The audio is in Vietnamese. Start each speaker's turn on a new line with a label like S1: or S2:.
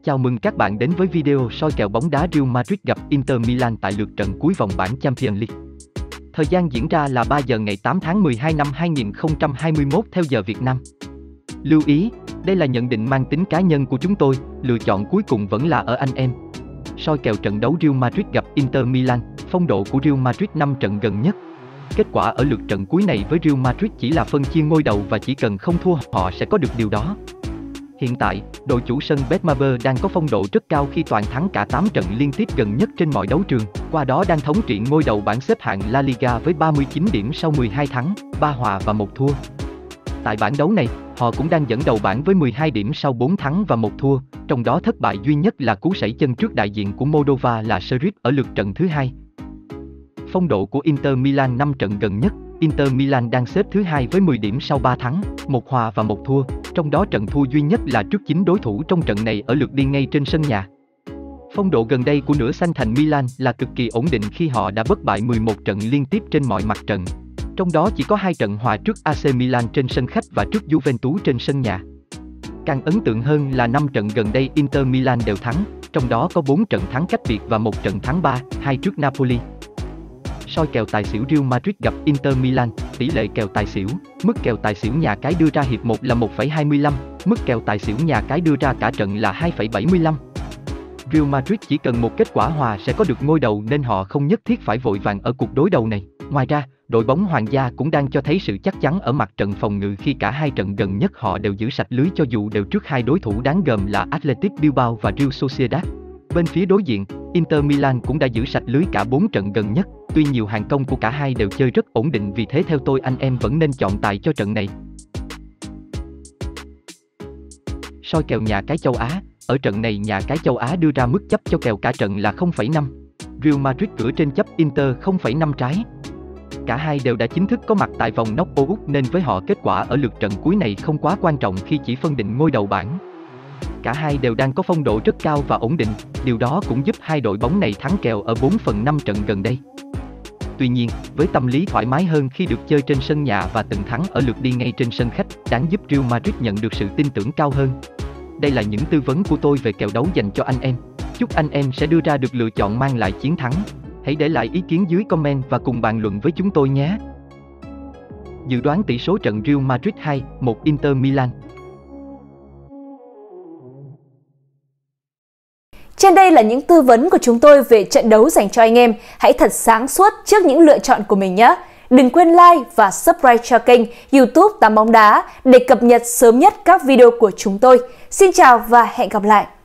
S1: Chào mừng các bạn đến với video soi kèo bóng đá Real Madrid gặp Inter Milan tại lượt trận cuối vòng bảng Champions League. Thời gian diễn ra là 3 giờ ngày 8 tháng 12 năm 2021 theo giờ Việt Nam. Lưu ý, đây là nhận định mang tính cá nhân của chúng tôi, lựa chọn cuối cùng vẫn là ở anh em. Soi kèo trận đấu Real Madrid gặp Inter Milan, phong độ của Real Madrid 5 trận gần nhất. Kết quả ở lượt trận cuối này với Real Madrid chỉ là phân chia ngôi đầu và chỉ cần không thua họ sẽ có được điều đó. Hiện tại, đội chủ sân Betmaber đang có phong độ rất cao khi toàn thắng cả 8 trận liên tiếp gần nhất trên mọi đấu trường, qua đó đang thống trị ngôi đầu bảng xếp hạng La Liga với 39 điểm sau 12 thắng, 3 hòa và 1 thua. Tại bảng đấu này, họ cũng đang dẫn đầu bảng với 12 điểm sau 4 thắng và 1 thua, trong đó thất bại duy nhất là cú sẩy chân trước đại diện của Moldova là Sheriff ở lượt trận thứ 2. Phong độ của Inter Milan 5 trận gần nhất, Inter Milan đang xếp thứ 2 với 10 điểm sau 3 thắng, 1 hòa và 1 thua, trong đó trận thua duy nhất là trước chính đối thủ trong trận này ở lượt đi ngay trên sân nhà. Phong độ gần đây của nửa xanh thành Milan là cực kỳ ổn định khi họ đã bất bại 11 trận liên tiếp trên mọi mặt trận. Trong đó chỉ có 2 trận hòa trước AC Milan trên sân khách và trước Juventus trên sân nhà. Càng ấn tượng hơn là 5 trận gần đây Inter Milan đều thắng, trong đó có 4 trận thắng cách biệt và 1 trận thắng 3-2 trước Napoli. Soi kèo tài xỉu Real Madrid gặp Inter Milan, tỷ lệ kèo tài xỉu, mức kèo tài xỉu nhà cái đưa ra hiệp 1 là 1,25, mức kèo tài xỉu nhà cái đưa ra cả trận là 2,75. Real Madrid chỉ cần một kết quả hòa sẽ có được ngôi đầu nên họ không nhất thiết phải vội vàng ở cuộc đối đầu này. Ngoài ra, đội bóng Hoàng gia cũng đang cho thấy sự chắc chắn ở mặt trận phòng ngự khi cả 2 trận gần nhất họ đều giữ sạch lưới cho dù đều trước 2 đối thủ đáng gờm là Athletic Bilbao và Real Sociedad. Bên phía đối diện, Inter Milan cũng đã giữ sạch lưới cả 4 trận gần nhất, tuy nhiều hàng công của cả hai đều chơi rất ổn định vì thế theo tôi anh em vẫn nên chọn tài cho trận này. Soi kèo nhà cái châu Á, ở trận này nhà cái châu Á đưa ra mức chấp cho kèo cả trận là 0,5. Real Madrid cửa trên chấp Inter 0,5 trái. Cả hai đều đã chính thức có mặt tại vòng knock-out nên với họ kết quả ở lượt trận cuối này không quá quan trọng khi chỉ phân định ngôi đầu bảng. Cả hai đều đang có phong độ rất cao và ổn định, điều đó cũng giúp hai đội bóng này thắng kèo ở 4/5 trận gần đây. Tuy nhiên, với tâm lý thoải mái hơn khi được chơi trên sân nhà và từng thắng ở lượt đi ngay trên sân khách, đáng giúp Real Madrid nhận được sự tin tưởng cao hơn. Đây là những tư vấn của tôi về kèo đấu dành cho anh em. Chúc anh em sẽ đưa ra được lựa chọn mang lại chiến thắng. Hãy để lại ý kiến dưới comment và cùng bàn luận với chúng tôi nhé. Dự đoán tỷ số trận Real Madrid 2-1 Inter Milan.
S2: Trên đây là những tư vấn của chúng tôi về trận đấu dành cho anh em. Hãy thật sáng suốt trước những lựa chọn của mình nhé. Đừng quên like và subscribe cho kênh YouTube Tám Bóng Đá để cập nhật sớm nhất các video của chúng tôi. Xin chào và hẹn gặp lại!